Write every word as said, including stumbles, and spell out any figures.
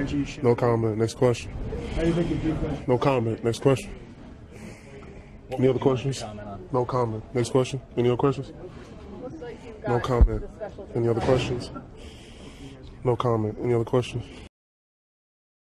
you should. No comment. Next question. How do you think you do? No comment. Next question. What Any would other you like to questions? comment on? No comment. Next question. Any other questions? Looks like you've No got comment. the special Any other surprise. questions? No comment. Any other questions?